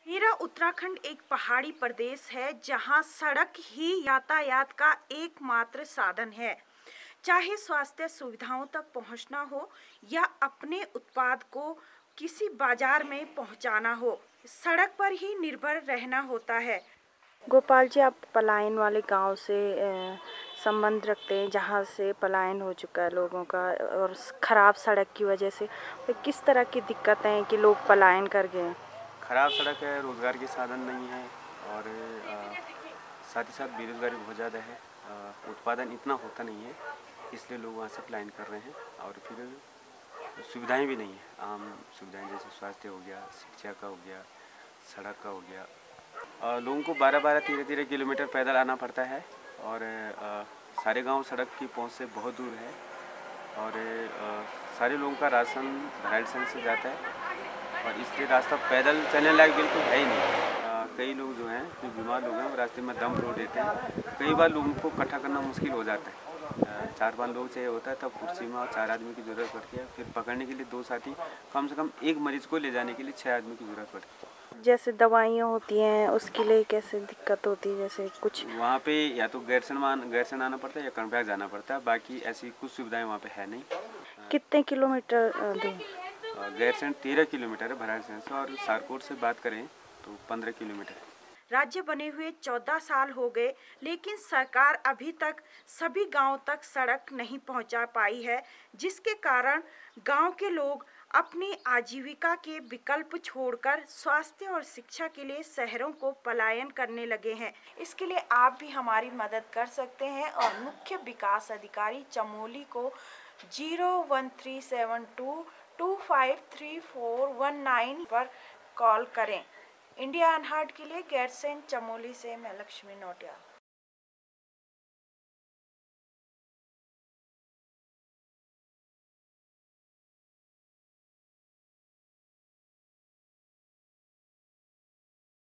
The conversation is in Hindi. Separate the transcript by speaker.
Speaker 1: मेरा उत्तराखंड एक पहाड़ी प्रदेश है जहां सड़क ही यातायात का एकमात्र साधन है। चाहे स्वास्थ्य सुविधाओं तक पहुंचना हो या अपने उत्पाद को किसी बाजार में पहुंचाना हो, सड़क पर ही निर्भर रहना होता है।
Speaker 2: गोपाल जी, आप पलायन वाले गांव से संबंध रखते हैं, जहां से पलायन हो चुका है लोगों का और खराब सड़क की वजह से तो किस तरह की दिक्कतें हैं कि लोग पलायन कर गए हैं?
Speaker 3: खराब सड़क है, रोज़गार के साधन नहीं है और साथ ही साथ बेरोज़गारी बहुत ज़्यादा है। उत्पादन इतना होता नहीं है, इसलिए लोग वहाँ से पलायन कर रहे हैं। और फिर सुविधाएं भी नहीं है, आम सुविधाएं जैसे स्वास्थ्य हो गया, शिक्षा का हो गया, सड़क का हो गया। लोगों को 12-12, 13-13 किलोमीटर पैदल आना पड़ता है और सारे गांव सड़क की पहुंच से बहुत दूर है। और सारे लोगों का राशन भराड़ीसैंण से जाता है और इसलिए रास्ता पैदल चलने लायक बिल्कुल है ही नहीं। कई लोग जो हैं, जो बीमार लोग हैं, वो रास्ते में दम तोड़ देते हैं। कई बार लोगों को इकट्ठा करना मुश्किल हो जाता है। 4-5 लोग चाहिए होता है, तब कुर्सी में और 4 आदमी की ज़रूरत पड़ती है। फिर पकड़ने के लिए 2 साथी, कम से कम एक मरीज़ को ले जाने के लिए 6 आदमी की ज़रूरत पड़ती है।
Speaker 2: जैसे दवाइयाँ होती हैं, उसके लिए कैसे दिक्कत होती है? जैसे कुछ
Speaker 3: वहाँ पे या तो गैरसैंण आना पड़ता है या कर्णप्रयाग जाना पड़ता है। बाकी ऐसी कुछ सुविधाएं वहाँ पे है नहीं।
Speaker 2: कितने किलोमीटर दूर?
Speaker 3: गैरसैंण 13 किलोमीटर है भराड़ीसैंण से, और सारकोट से बात करें तो 15 किलोमीटर है।
Speaker 1: राज्य बने हुए 14 साल हो गए, लेकिन सरकार अभी तक सभी गांव तक सड़क नहीं पहुंचा पाई है, जिसके कारण गांव के लोग अपनी आजीविका के विकल्प छोड़कर स्वास्थ्य और शिक्षा के लिए शहरों को पलायन करने लगे हैं। इसके लिए आप भी हमारी मदद कर सकते हैं और मुख्य विकास अधिकारी चमोली को 01372253419 पर कॉल करें। इंडिया अनहर्ड के लिए गैरसैंण चमोली से मैं लक्ष्मी नोटियाल।